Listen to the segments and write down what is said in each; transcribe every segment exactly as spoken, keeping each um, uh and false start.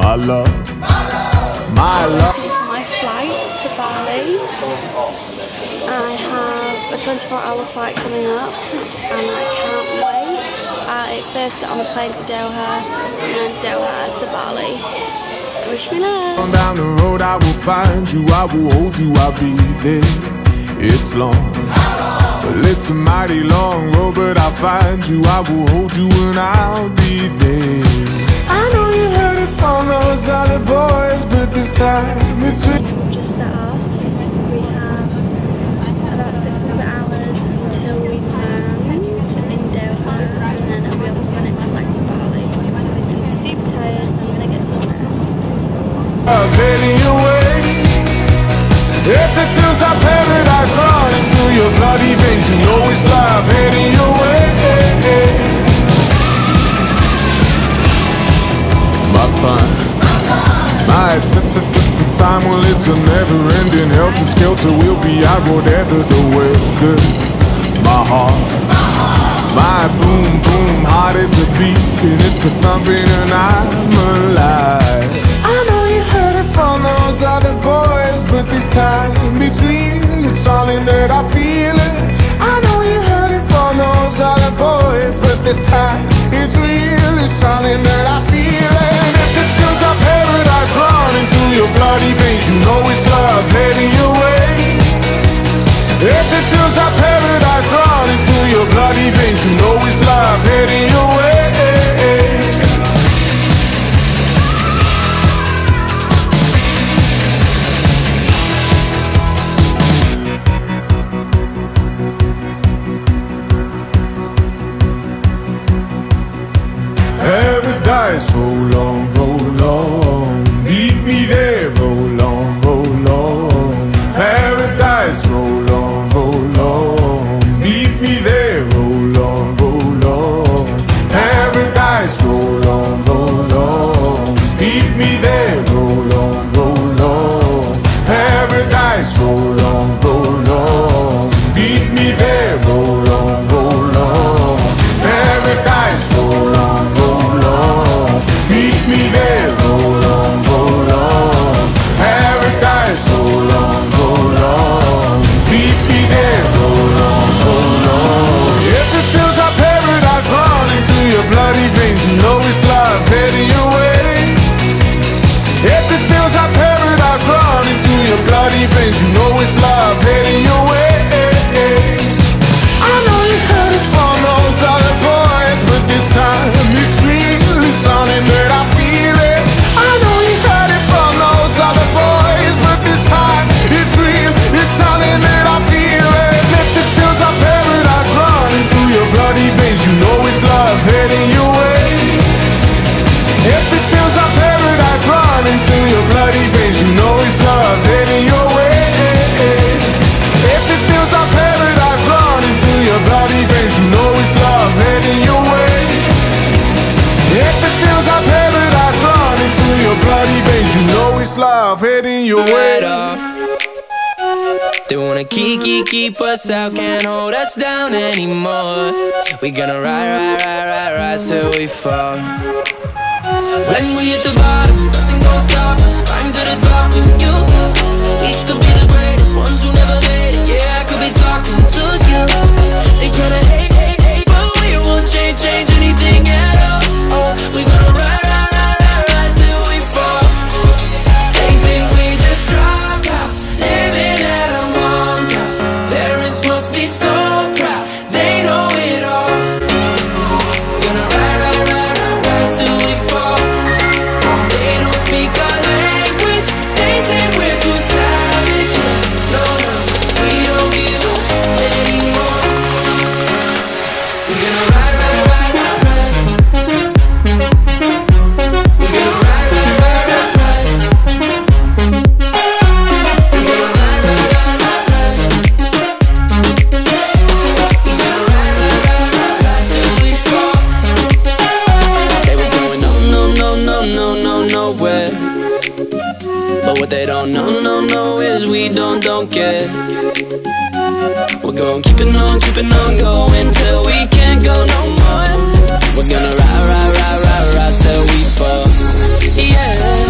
my love, my love. My flight to Bali. I have a twenty-four hour flight coming up and I can't wait. I first get on a plane to Doha and then Doha to Bali. Wish me luck. On down the road I will find you, I will hold you, I'll be there. It's long, well it's a mighty long road, but I'll find you, I will hold you and I'll be there. I know you heard it from those other boys, but this time it's real. Just set off. We have about six and a bit hours until we land in Doha, and then I'll be able to run next flight to Bali. I'm super tired, so I'm gonna get some rest. Heading your way. If it feels like paradise running through your bloody veins, you know it's life heading your way. My time, my time, well it's a never-ending helter-skelter. We'll be out whatever the weather. My heart, my boom boom heart, it's a beating, it's a thumping, and I'm alive. I know you heard it from those other boys, but this time between it's something that I feel it. I know you heard it from those other boys, but this time it's real, it's something that I feel it. And if it feels like paradise running through your bloody veins, you know it's love heading your way. If it feels like paradise running through your bloody veins, you know it's love heading your way. Paradise, roll on, roll on, meet me there, roll on, roll on. Paradise, roll on, roll on, meet me there, roll on, roll on. Paradise, roll on, roll on, meet me there, roll on, roll on. Paradise, roll on, roll on, meet me there, roll on, roll on. Paradise, roll on, roll on, meet me there, roll on, roll on. Paradise, roll on, roll on, meet me there, roll on, roll on. If it feels like paradise running through your bloody veins, you know it's love heading your way. If it feels like paradise running through your bloody veins, you know it's love heading your way. I know you heard it from those other boys, but this time it's real, it's something that I feel it. I know you heard it from those other boys, but this time it's real, it's something that I feel it. If it feels like paradise running through your bloody veins, you know it's love heading your way. If it feels like paradise running through your bloody veins, you know it's love heading your way. If it feels like paradise running through your bloody veins, you know it's love heading your way. If it feels like paradise running through your bloody veins, you know it's love heading your way. They wanna keep, keep, keep us out, can't hold us down anymore. We gonna ride, ride, ride, ride, rise till we fall. When we hit the bottom, nothing gon' stop us. Climb to the top with you. We could be the greatest ones who never made it. Yeah, I could be talking to you. They tryna hate, hate, hate, but we won't change, change anything at all. Oh, we gonna ride, ride, ride, ride, rise till we fall. They think we just dropped house, living at our mom's house. Parents must be so proud, they know it all. Gonna ride, ride, ride, ride, rise till we fall. They don't speak our language, they say we're too savage. No, no, we don't give up anymore. We're gonna ride, ride, ride, ride, rise. We're gonna ride, ride, ride, ride, rise. We're gonna ride, ride, ride, ride, rise. We're gonna ride, ride, ride, ride, rise till we fall. Say we're going no, no, no, no, no, no, nowhere. But what they don't know, no, no, is we don't, don't care. We're going keeping on, keeping on going till we can't go no more. We're gonna ride, ride, ride, ride, rise till we fall. Yeah.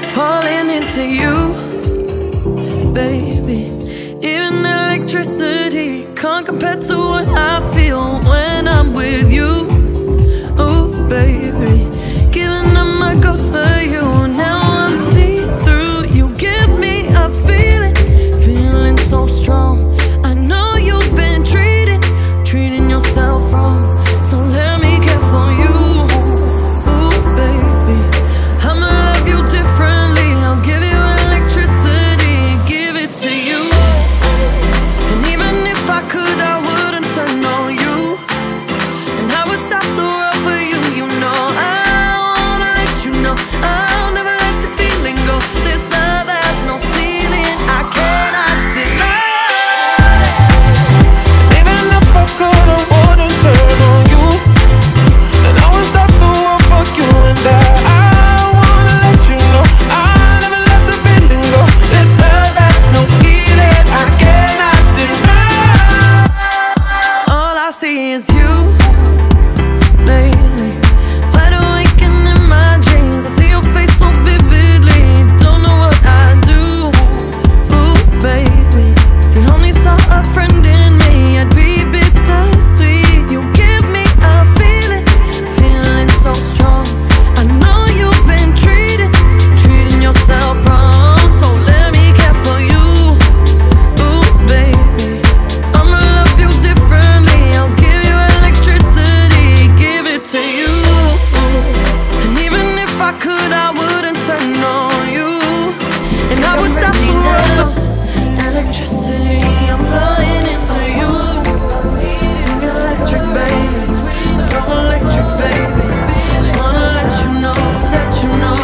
falling into you, baby. Even electricity can't compare to what I feel when I'm with you. Oh, baby, giving up my ghost for you. Now I'm see through. You give me a feeling, feeling so strong. I know you've been treating, treating yourself wrong. So let me care for you. Oh, baby, I'ma love you differently. I'll give you electricity, give it to you. And even if I could, I wouldn't turn on you. And I would stop the world for you. You know I wanna let you know I'll never let this feeling go. This love has no ceiling, I cannot deny. Even if I could, I wouldn't turn on you. And I would stop the world for you. And I, I wanna let you know I'll never let the feeling go. This love has no ceiling, I cannot deny. All I see is you lately, wide awake and in my dreams. I see your face so vividly, don't know what I do. Ooh, baby, if you only saw a friend in me, I'd be bittersweet. You give me a feeling, feeling so strong. I know you've been treating, treating yourself wrong. So let me care for you. Ooh, baby, I'ma love you differently. I'll give you electricity, give it to you. And even if I could, I wouldn't turn on you. And I would stop the world for electricity. I'm flying into you. Think electric, baby, so electric, baby. Wanna let you know, let you know.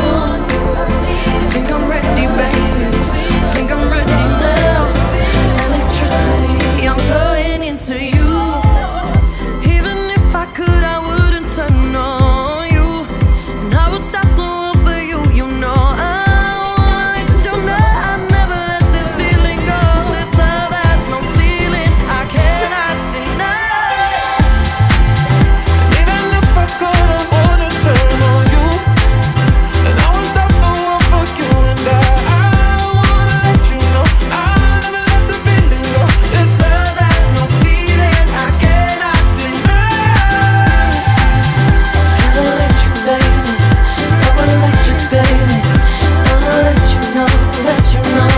Think I'm ready, baby. Think I'm ready now. Electricity, I'm flying into you. Even if I could, I wouldn't turn on you. And I would stop the world for you. You know I wanna let you know I'll never let this feeling go. This love has no ceiling, I cannot deny. Even if I could, I wouldn't turn on you. And I would stop the world for you. And I, I wanna let you know I'll never let the feeling go. This love has no ceiling, I cannot deny. So electric, baby, so electric, baby. Wanna let you know, let you know.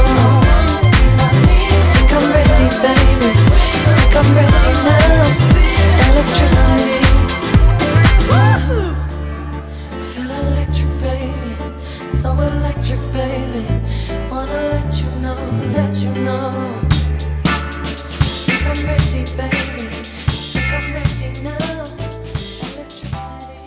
Think I'm ready, baby, think I'm ready now. Electricity, I feel electric, baby, so electric, baby. Wanna let you know, let you know. Think I'm ready, baby, think I'm ready now. Electricity.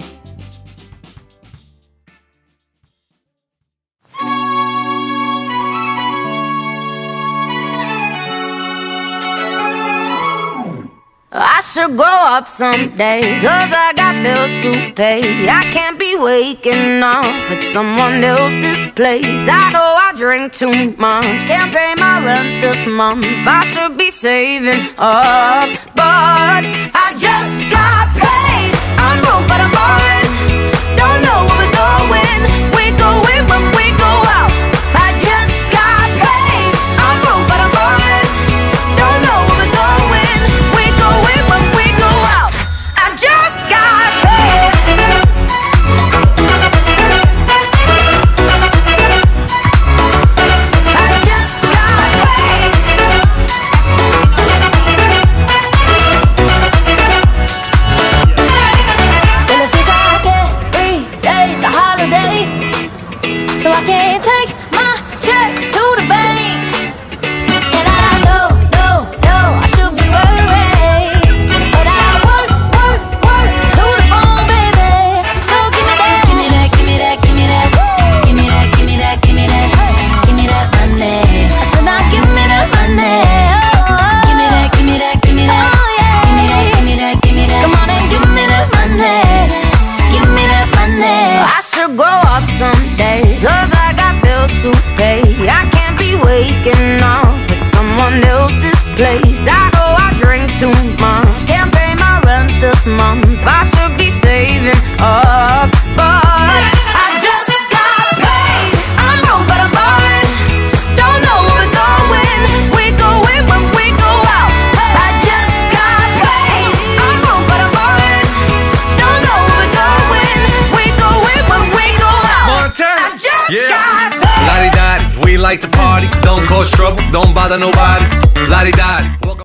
I should grow up someday, cause I got bills to pay. I can't be waking up at someone else's place. I know I drink too much, can't pay my rent this month. I should be saving up, but I just got paid. I'm broke but I'm boring, don't know where we're going. We go in when we go out. I just got paid. I'm broke but I'm boring, don't know where we're going. We go in when we go out. I just got paid. I just got paid. Well, it feels like every day's a holiday, so I can't take my check to the bank. And I know, no, no, I should be worried, but I work, work, work to the bone, baby. So give me that, give me that, give me that, give me that, give me that, give me that, give me that, give me that money. I said now give me that money. Give me that, give me that, give me that, give me that, give me that, give me that. Come on and give me that money. Give me that money. I should grow up someday, cause I got bills to pay. I can't be waking up at someone else's place. I know I drink too much, can't pay my rent this month. I should be saving up, but I just got paid. cause trouble, don't bother nobody. La-di-da-di.